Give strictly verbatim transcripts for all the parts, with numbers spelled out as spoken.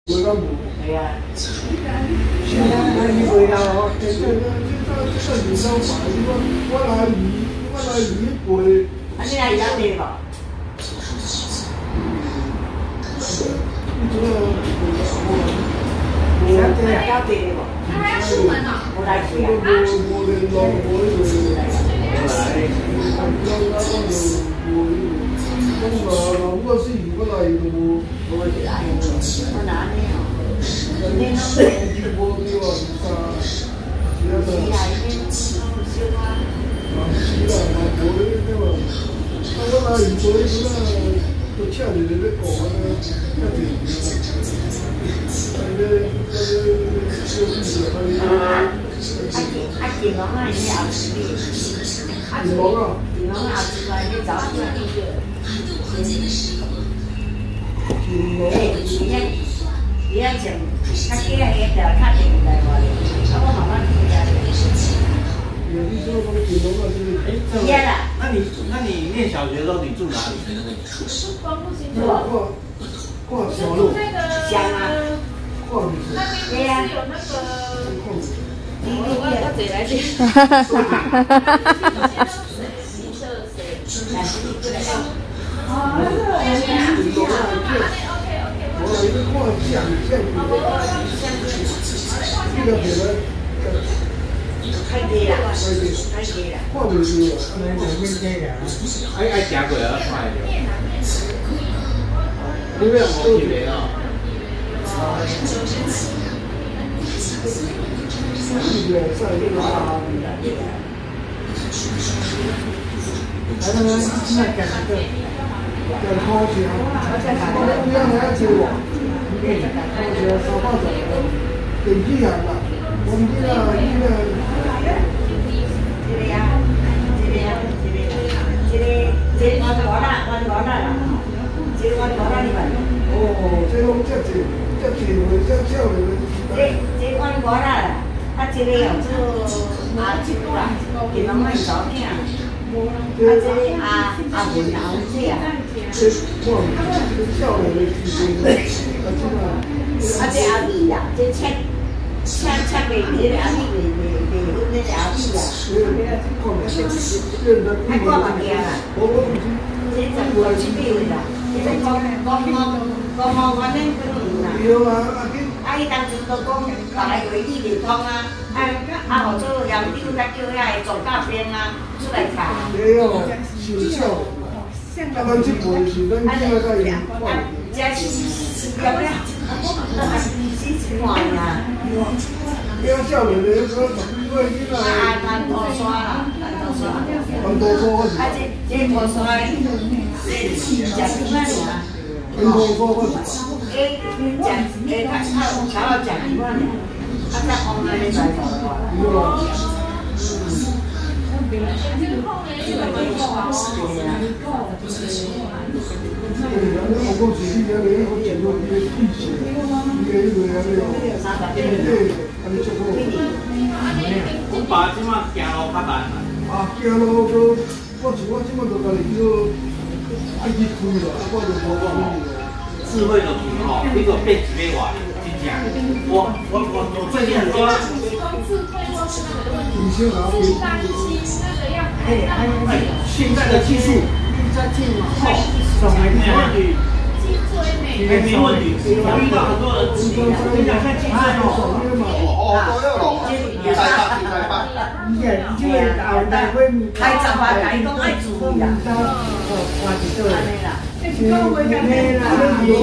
袂敢无？ 系啊。 是啊，伊袂啦吼，这这这这这算二手牌，我我来鱼，我来鱼背。 啊，你来养地无？ 你这个你想这样养地无？ 那还要出门哦？ 我来去啊。 无无联络，无迄个。 来。 讲啊，我是我来就无。 我来，我哪里哦？你拢无对哇，啥？其他的。 是啊，你拢小啊。 啊，是啦，嘛无迄个嘛。啊，我来伊做迄阵啊，都请一个要顾啊，遐济。啊，个个个小弟啊，啊， 啊，金龙啊，伊后生哩。 金龙啊。 金龙后生来，你找出来一个。 金龙。 诶，伊遐，伊遐种，较低啊，伊条较低来话哩，啊，我慢慢听下。 你说那个金龙啊，就是哎，这个，那你那你念小学的时候，你住哪里？ 光复新那个挂挂小路， 香啊， 挂的是。 那边不是有那个，我我我嘴来点。哈哈哈哈哈哈！ 来，你过来。 哦，那个，哎呀， 我来一个挂相相片，这个别的。 太低啦，太低啦。 看袂住啊， 那两面这个，爱爱食过啊，看的。你要我去没哦？ 是的，晒这个啊。来来来，现在改一个，改烤箱，不要还要切网，烤箱烧爆走了，电器行啦，我们这个这个。 这个呀，这个呀，这个，这个，这个弯弯啦，弯弯啦，这个弯弯啦，你看。 哦，这种这这这这这这这。 这这弯弯啦，啊，这个用做阿舅啦，金龙爱找囝。啊，这个阿阿文阿文姐啊。 这我这少年的时阵，啊这个。 啊，这阿米啦，这切切切袂迄个阿米袂袂袂阮迄个阿米啦。还挂物件啦，这十五七八位啦，这个讲讲讲讲讲反正可能啦。 对啊， 啊，伊当初都讲大家话语袂通啊，啊啊，互做校长才叫遐个总教编啊出来查。 对哦，是少。啊，咱这辈是咱现在在用。 这是是了了，是看啦。 你要少年的那个十几岁囡仔。 啊，蓝土山啦，蓝土山。 蓝土山是。 啊，这这土山，这食几块尔？ 蓝土山我是。 诶，食诶，较炒炒食几块尔？啊，再红来你来做哇。 对啊。 这个后面有个门口啊。 对啊，你我讲是你啊，你我见到你的意思，你个迄个啊，你哦，对，安尼足好。 我爸即马行路较难啊。 啊，行路都，我像我即马都家己叫爱去开了，啊，我就无讲你了。 智慧的图吼，那个变几百瓦，真正。我我我我最近很多。 自退或是那个问题， 是担心那个要排到。 哎，现在的技术，哦，没问题，没没问题。我遇到很多人，我跟你讲，看技术哦， 哦，都要咯，一百八，一百八。 以前这个后台会开十万台讲爱注意啦。 哦，换一个。 安尼啦。 是讲会干咩啦？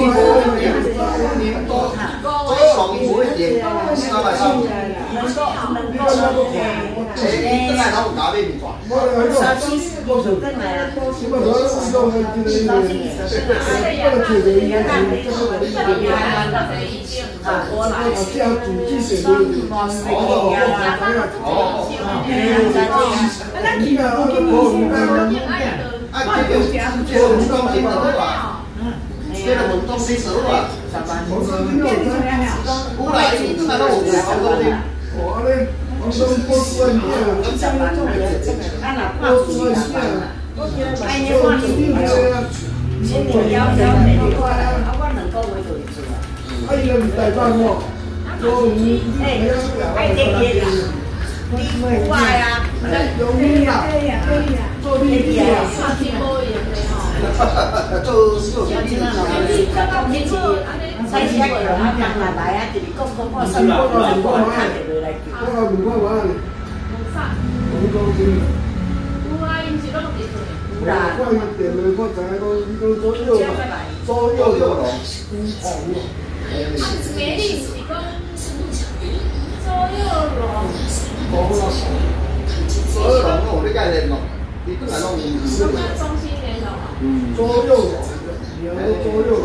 年多，左右龙不会跌，三百三。 能够能够诶。 诶，等下他有加面团。 烧鸡我就跟来啦。 基本上是用那个那个，那个铁的应该是这个的一个。 啊，我来。 这样煮鸡血的。哦哦哦。那你啊，我都不明白。啊，这个这个文东西什么？这个文东西什么？古来你看到我广东的，我嘞，广东波斯人店， 啊，那挂住啦，哎，你挂住啦，今年要要美丽化啦，啊，我两个月就会做啊。 啊，伊个是台北吼，所以哎，爱这个啦，你户外啊， 容易啦，做你的啊， 做做像即马咯，讲起是，采时啊叫啊人来来啊，就是讲讲我三波落来，我看着落来叫。 我讲唔看我，我讲真。我我用电话，我知影讲，你讲左右嘛，左右右龙，哦， 美丽是讲左右龙， 左右龙我有咧概念咯，伊本来拢唔是。 中心联络。 嗯，左右龙，有左右龙。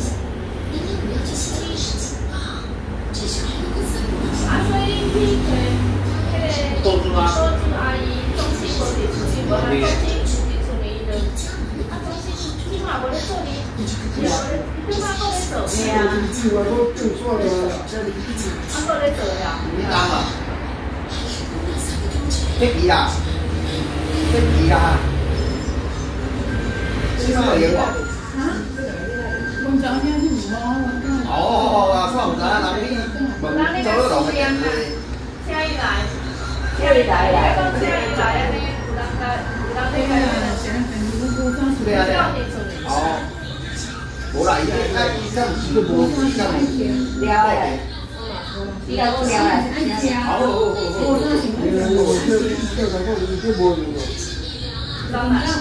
啊，所以你去迄个多助阿姨，中心无伫厝里，无啊中心。啊，中心起码我咧做你，对嘛，我咧做。 对啊。 另外我更错了。 啊，我咧做了。 你当啊？飞机啦，飞机啦，你怎么赢我？ 啊？我昨天去摸，我哦，啊，我唔知啊，人你问左右龙嘅电话。 下一来， 下一来来。 下一来安尼，有人来，有人咧来。 对啊对啊。哦。无啦，伊啊，伊这毋是无，伊这毋是。 了诶。你讲我了诶。 好好好好。 我这这这个我这无用咯。 当然。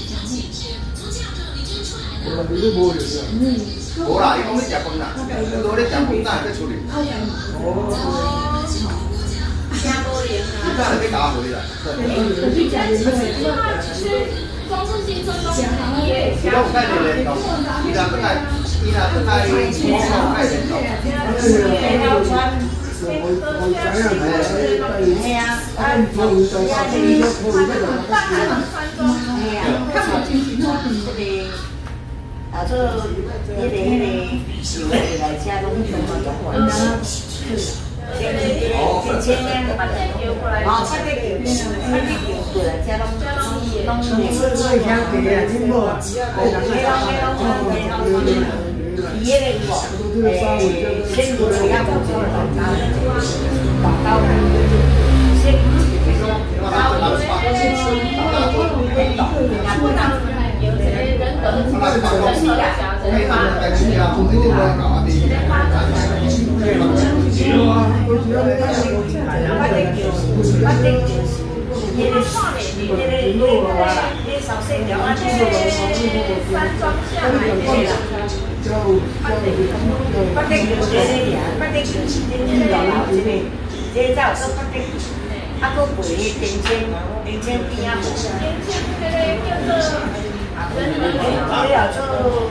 我你都无用啊。 无啦，伊讲你食饭啦，如果你食饭，哪会去处理？ 哦。听无灵啊。 你哪会去打回啦？ 以前其实其实光是新村东伊也伊拢有概念嘞，伊若转来，伊若转来，伊有概念咯。 黑鸟川。 我我想想睇， 系啊，啊， 我唔在家己都可以得啦。 系啊，看情形咯。这个，啊，做迄个迄个来车拢用啊，足管啊。真真真呢，啊，八点九，八点九过来车拢拢拢。 我想地啊，真无啊。 黑龙黑龙黑龙川。伊迄个有无？诶，先过来遐无做广告，广告，先广告，有一个人德，人德小人发，八点九，八点九，迄个迄个迄个啊，迄个小细条啊，迄个山庄下来迄个啦。八点九这个呀，八点九是真正老老这个，这才有做八点九，啊，佫卖迄电线，电线边啊，电线迄个叫做人人的，还有做。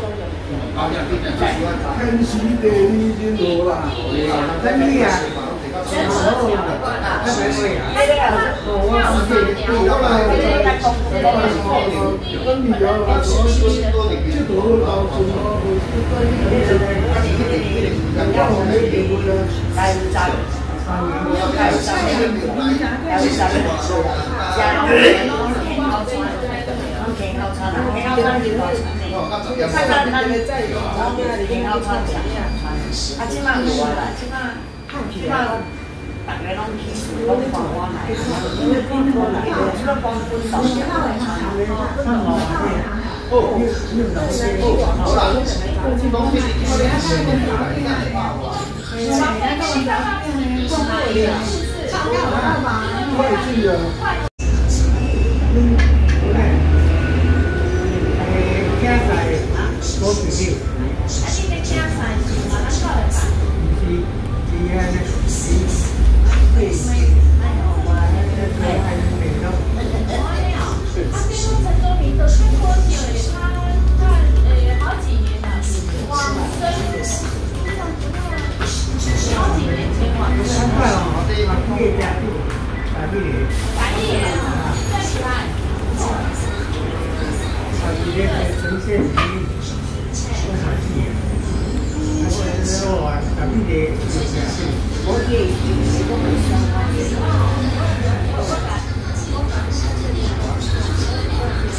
天时地利人和啦，真厉害。 真好，那个有，我我是我来在公司的时候， 跟你聊了，说这多老什么，让我没给过的， 来咱，来咱，来咱，家里挺好穿的，挺好穿的，挺好穿就好穿的，看咱咱挺好穿的，啊，即马有啊啦，即马。即马大家拢去拢看我来，因为光我来，即个光分手， 哦，好啦，东西你看快去啊！嗯，哎，加菜多少斤？ 啊，你的加菜是嘛？咱做来办。 是是安尼，是对。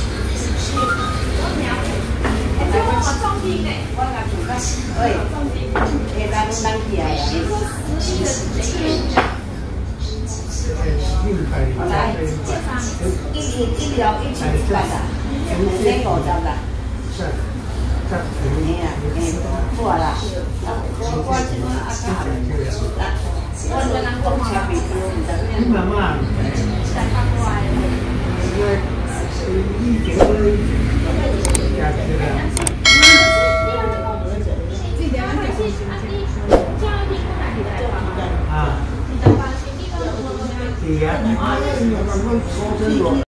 哎。 当当起来呀。好来，一一一条一千一百啦，两千五十啦。哎呀，哎，好啦，我我即摆啊较后，来，我我人讲车皮条，唔知咩。 你妈妈。 才发过来。 以前我家去了。啊。是啊。